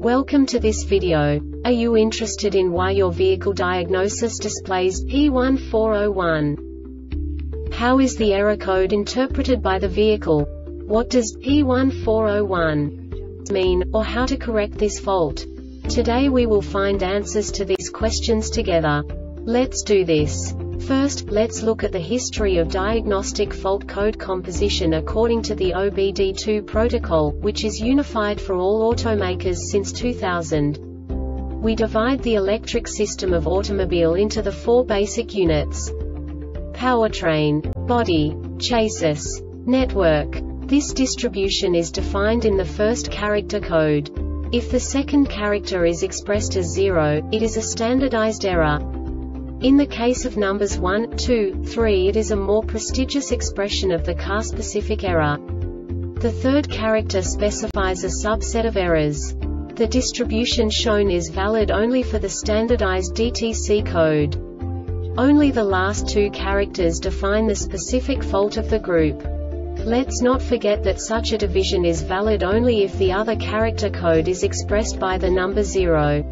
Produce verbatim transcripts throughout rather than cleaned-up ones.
Welcome to this video. Are you interested in why your vehicle diagnosis displays P one four zero one? How is the error code interpreted by the vehicle? What does P one four zero one mean, or how to correct this fault? Today we will find answers to these questions together. Let's do this. First, let's look at the history of diagnostic fault code composition according to the O B D two protocol, which is unified for all automakers since two thousand. We divide the electric system of automobile into the four basic units: powertrain, body, chassis, network. This distribution is defined in the first character code. If the second character is expressed as zero, it is a standardized error. In the case of numbers one, two, three, it is a more prestigious expression of the car-specific error. The third character specifies a subset of errors. The distribution shown is valid only for the standardized D T C code. Only the last two characters define the specific fault of the group. Let's not forget that such a division is valid only if the other character code is expressed by the number zero.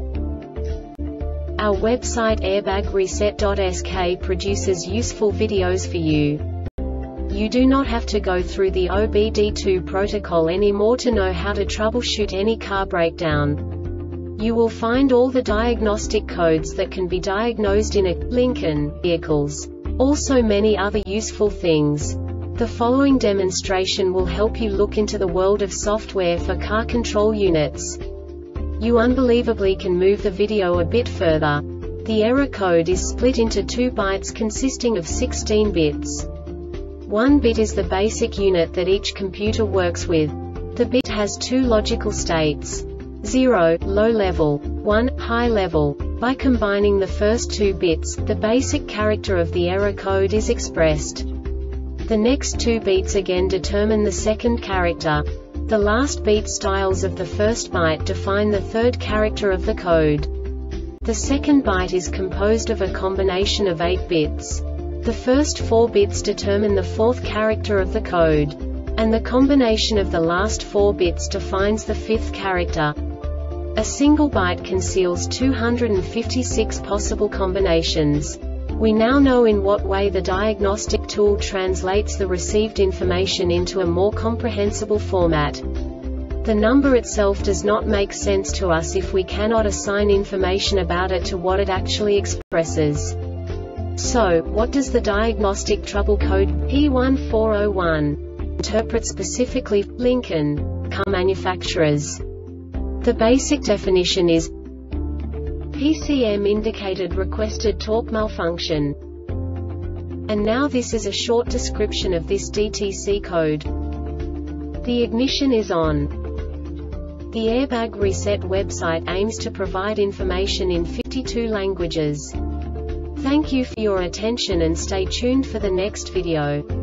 Our website airbag reset dot S K produces useful videos for you. You do not have to go through the O B D two protocol anymore to know how to troubleshoot any car breakdown. You will find all the diagnostic codes that can be diagnosed in a Lincoln vehicles. Also many other useful things. The following demonstration will help you look into the world of software for car control units. You unbelievably can move the video a bit further. The error code is split into two bytes consisting of sixteen bits. One bit is the basic unit that each computer works with. The bit has two logical states: zero, low level, one, high level. By combining the first two bits, the basic character of the error code is expressed. The next two bits again determine the second character. The last beat styles of the first byte define the third character of the code. The second byte is composed of a combination of eight bits. The first four bits determine the fourth character of the code. And the combination of the last four bits defines the fifth character. A single byte conceals two hundred fifty-six possible combinations. We now know in what way the diagnostic tool translates the received information into a more comprehensible format. The number itself does not make sense to us if we cannot assign information about it to what it actually expresses. So, what does the diagnostic trouble code P one four zero one interpret specifically for Lincoln car manufacturers? The basic definition is P C M indicated requested torque malfunction. And now this is a short description of this D T C code. The ignition is on. The Airbag Reset website aims to provide information in fifty-two languages. Thank you for your attention and stay tuned for the next video.